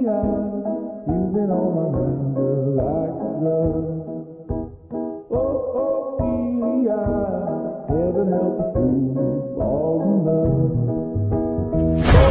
you've been on my mind, girl, like a drug. Oh, Ophelia, heaven help a fool who falls in love.